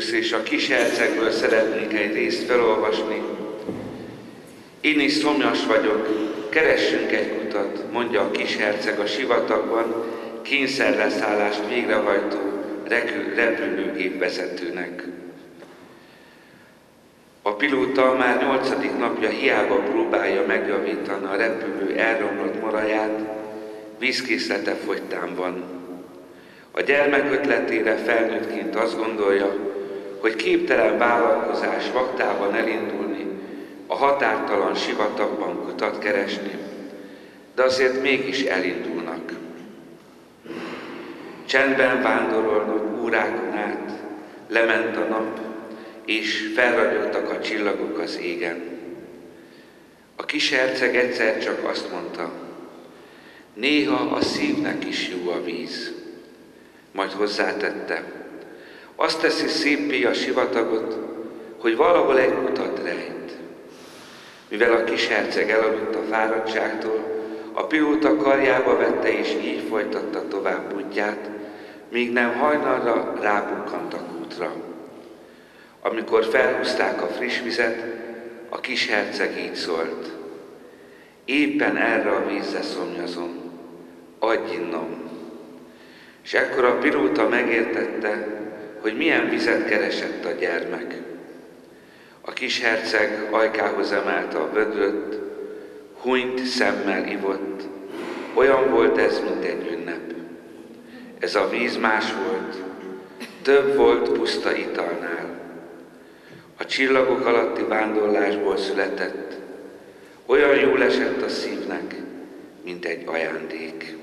Először is a kis hercegből szeretnék egy részt felolvasni. Én is szomjas vagyok, keressünk egy kutat, mondja a kis herceg a sivatagban kényszerleszállást végrehajtó repülőgép vezetőnek. A pilóta már 8. napja hiába próbálja megjavítani a repülő elromlott maraját, vízkészlete fogytán van. A gyermek ötletére felnőttként azt gondolja, hogy képtelen vállalkozás vaktában elindulni, a határtalan sivatagban kutat keresni, de azért mégis elindulnak. Csendben vándorolnak órákon át, lement a nap, és felragyogtak a csillagok az égen. A kis herceg egyszer csak azt mondta, néha a szívnek is jó a víz. Majd hozzátette, azt teszi széppé a sivatagot, hogy valahol egy kutat rejt. Mivel a kis herceg elaludt a fáradtságtól, a pilóta karjába vette és így folytatta tovább útját, míg nem hajnalra rábukkantak útra. Amikor felhúzták a friss vizet, a kis herceg így szólt, éppen erre a vízre szomjazom, adj innom. És ekkor a pilóta megértette, hogy milyen vizet keresett a gyermek. A kis herceg ajkához emelte a vödröt, hunyt szemmel ivott, olyan volt ez, mint egy ünnep. Ez a víz más volt, több volt puszta italnál. A csillagok alatti vándorlásból született, olyan jól esett a szívnek, mint egy ajándék.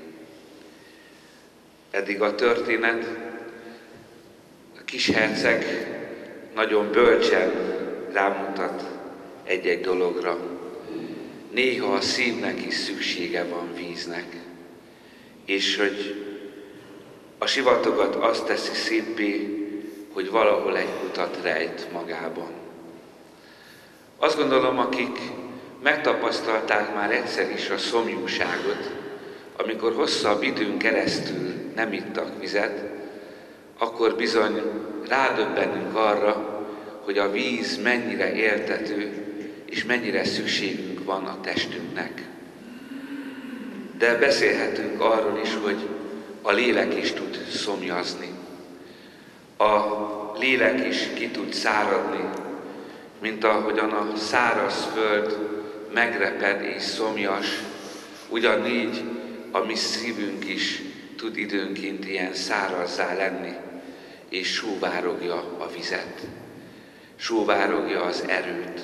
Eddig a történet, a kis herceg nagyon bölcsen rámutat egy-egy dologra. Néha a szívnek is szüksége van víznek, és hogy a sivatagot azt teszi széppé, hogy valahol egy kutat rejt magában. Azt gondolom, akik megtapasztalták már egyszer is a szomjúságot, amikor hosszabb időn keresztül nem ittak vizet, akkor bizony rádöbbenünk arra, hogy a víz mennyire éltető, és mennyire szükségünk van a testünknek. De beszélhetünk arról is, hogy a lélek is tud szomjazni. A lélek is ki tud száradni, mint ahogyan a száraz föld megreped és szomjas, ugyanígy a mi szívünk is tud időnként ilyen szárazzá lenni, és sóvárogja a vizet, sóvárogja az erőt.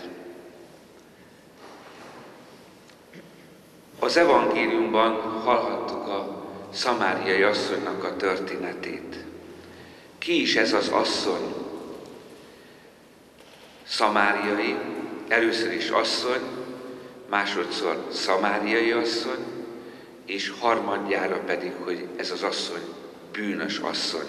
Az evangéliumban hallhattuk a szamáriai asszonynak a történetét. Ki is ez az asszony? Szamáriai, először is asszony, másodszor szamáriai asszony, és harmadjára pedig, hogy ez az asszony bűnös asszony.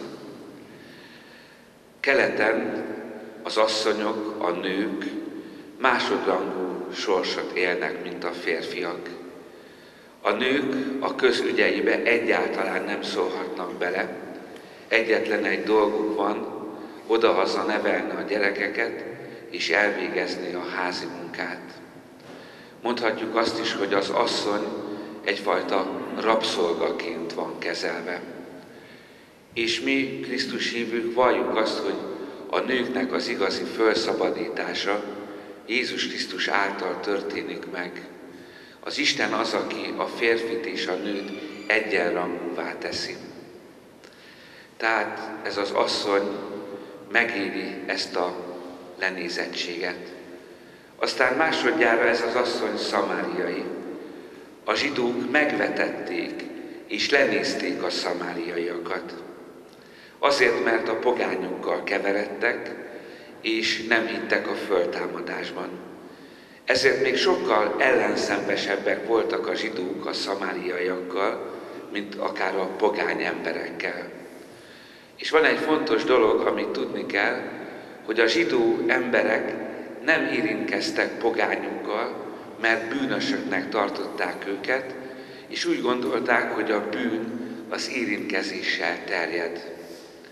Keleten az asszonyok, a nők másodrangú sorsot élnek, mint a férfiak. A nők a közügyeibe egyáltalán nem szólhatnak bele, egyetlen egy dolguk van, odahaza nevelni a gyerekeket, és elvégezni a házi munkát. Mondhatjuk azt is, hogy az asszony egyfajta rabszolgaként van kezelve. És mi, Krisztus hívők, valljuk azt, hogy a nőknek az igazi felszabadítása Jézus Krisztus által történik meg. Az Isten az, aki a férfit és a nőt egyenrangúvá teszi. Tehát ez az asszony megéri ezt a lenézettséget. Aztán másodjára ez az asszony szamáriai. A zsidók megvetették és lenézték a szamáriaiakat. Azért, mert a pogányokkal keveredtek, és nem hittek a föltámadásban. Ezért még sokkal ellenszenvesebbek voltak a zsidók a szamáriaiakkal, mint akár a pogány emberekkel. És van egy fontos dolog, amit tudni kell, hogy a zsidó emberek nem érintkeztek pogányokkal, mert bűnösöknek tartották őket, és úgy gondolták, hogy a bűn az érintkezéssel terjed.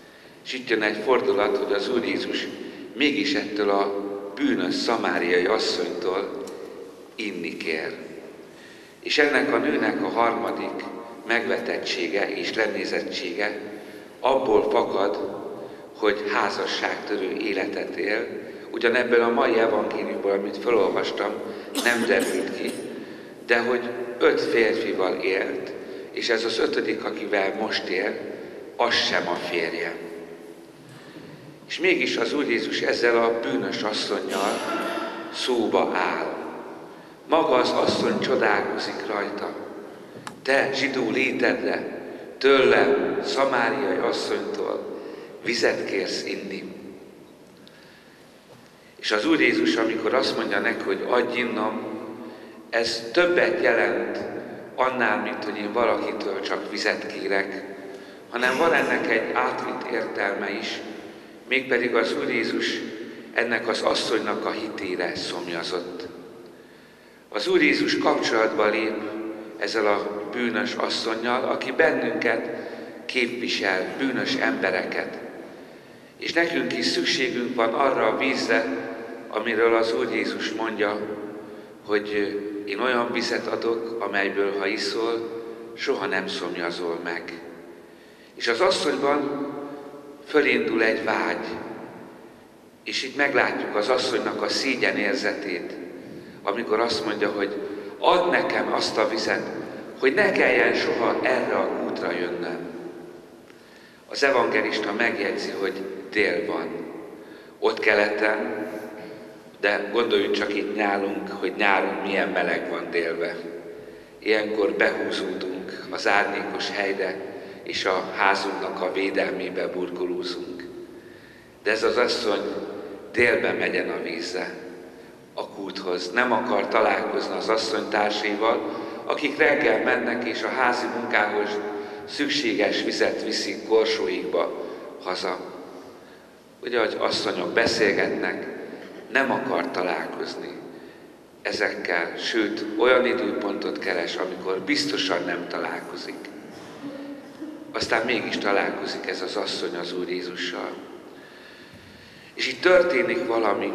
És itt jön egy fordulat, hogy az Úr Jézus mégis ettől a bűnös szamáriai asszonytól inni kér. És ennek a nőnek a harmadik megvetettsége és lenézettsége abból fakad, hogy házasságtörő életet él. Ugyanebből a mai evangéliumból, amit felolvastam, nem derült ki, de hogy 5 férfival élt, és ez az 5., akivel most él, az sem a férje. És mégis az Úr Jézus ezzel a bűnös asszonnyal szóba áll. Maga az asszony csodálkozik rajta. Te, zsidó létedre, tőlem, szamáriai asszonytól vizet kérsz inni. És az Úr Jézus, amikor azt mondja neki, hogy adj innom, ez többet jelent annál, mint hogy én valakitől csak vizet kérek, hanem van ennek egy átvitt értelme is, mégpedig az Úr Jézus ennek az asszonynak a hitére szomjazott. Az Úr Jézus kapcsolatba lép ezzel a bűnös asszonnyal, aki bennünket képvisel, bűnös embereket. És nekünk is szükségünk van arra a vízre, amiről az Úr Jézus mondja, hogy én olyan vizet adok, amelyből, ha iszol, soha nem szomjazol meg. És az asszonyban fölindul egy vágy, és itt meglátjuk az asszonynak a szégyenérzetét, amikor azt mondja, hogy add nekem azt a vizet, hogy ne kelljen soha erre a útra jönnöm. Az evangelista megjegyzi, hogy dél van. Ott keleten, de gondoljunk csak itt nálunk, hogy nyáron milyen meleg van délbe. Ilyenkor behúzódunk az árnyékos helyre, és a házunknak a védelmébe burkolózunk. De ez az asszony délbe megyen a vízre, a kúthoz. Nem akar találkozni az asszonytársaival, akik reggel mennek, és a házi munkához szükséges vizet viszik korsóikba haza. Ugye, hogy asszonyok beszélgetnek, nem akar találkozni ezekkel, sőt, olyan időpontot keres, amikor biztosan nem találkozik. Aztán mégis találkozik ez az asszony az Úr Jézussal. És itt történik valami,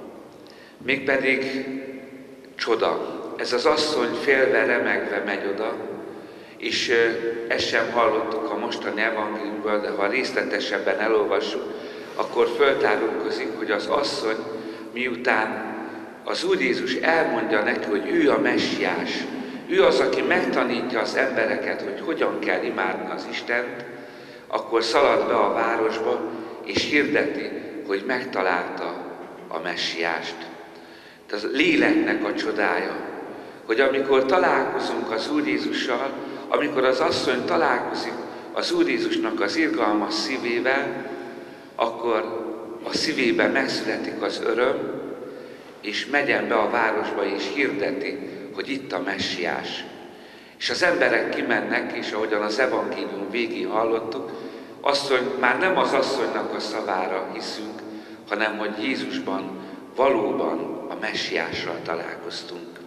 mégpedig csoda. Ez az asszony félve, remegve megy oda, és ezt sem hallottuk a mostani evangéliumban, de ha részletesebben elolvassuk, akkor föltárulkozik, hogy az asszony, miután az Úr Jézus elmondja neki, hogy ő a messiás, ő az, aki megtanítja az embereket, hogy hogyan kell imádni az Istent, akkor szalad be a városba, és hirdeti, hogy megtalálta a messiást. Ez a léleknek a csodája, hogy amikor találkozunk az Úr Jézussal, amikor az asszony találkozik az Úr Jézusnak az irgalmas szívével, akkor a szívében megszületik az öröm, és megyen be a városba, és hirdeti, hogy itt a messiás. És az emberek kimennek, és ahogyan az evangélium végén hallottuk, asszony, már nem az asszonynak a szavára hiszünk, hanem hogy Jézusban valóban a messiással találkoztunk.